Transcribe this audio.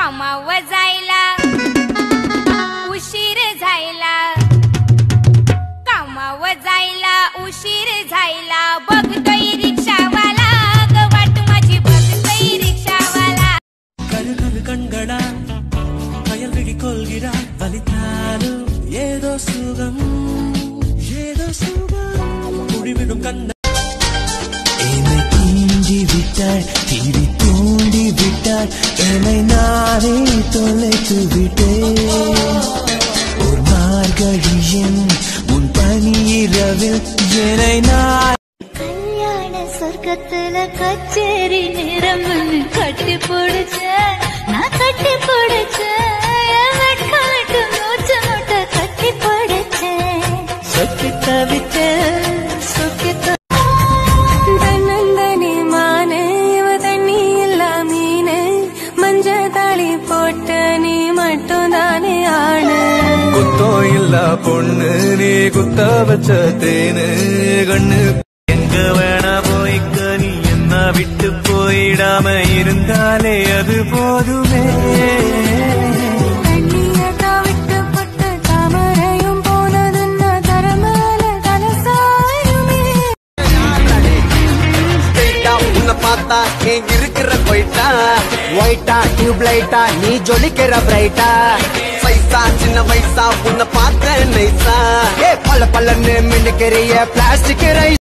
कामावर जायला उशीर झायला, कामावर जायला उशीर झायला, बघतोय रिक्षावाला ग वाट माझी बघतोय रिक्षावाला. கரு கரு கண்களா கயல்விழி கொள்கிறாய், வலித்தாலும் ஏதோ சுகம் ஏதோ சுகம், குடிவிடும் கண்ண என்னை தூண்டி விட்டாய், தீவி தூண்டி விட்டாய், என்னை நானே தொலைத்து விட்டேன். ஒரு மார்கழியின் உன் பனியிரவில் என்னை நான் கல்யாண சொர்க்கத்துல கச்சேரி நிறம் கட்டி போடுச்ச, நான் கட்டி போடுச்ச, வெட்காட்டு மூச்சு முட்டை கட்டி போடுச்சேன். சொக்கி தவித்த சொக்கி தன்னந்தனி மானே இவ தண்ணி இல்லா மீனே, மஞ்ச தாளி போட்ட நீ மட்டும் தானே ஆணு. குத்தோ இல்ல பொண்ணு நீ குத்த வச்ச தேனு கண்ணு. எங்க வேணா போய்க்க நீ என்ன விட்டு போயிடாம இருந்தாலே அது போதுமே. தண்ணியதான் விட்டு பட்டு தாமரையும் போனதுன்னா தரமேல தலசாயுமே. உன்னை பார்த்தா எங்க இருக்கிற போயிட்டா ஒயிட்டா டியூப்லைட்டா நீ ஜொலிக்கிற பிரைட்டா, சைஸா சின்ன வயசா உன்னை பார்த்த நைசா, பல பல்லன்னு மின்னுக்கிறிய பிளாஸ்டிக் ரை